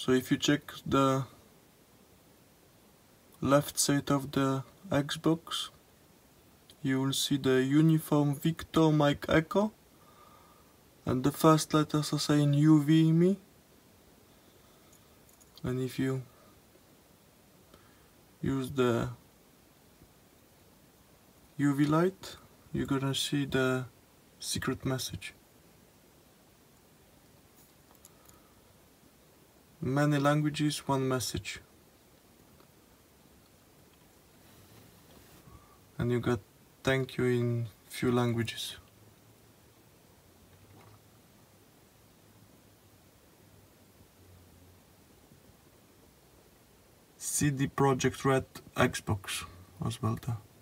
So if you check the left side of the Xbox, you will see the uniform Victor Mike Echo, and the first letters are saying UV me. And if you use the UV light, you're gonna see the secret message. Many languages, one message. And you got thank you in few languages. CD Projekt Red Xbox as well there.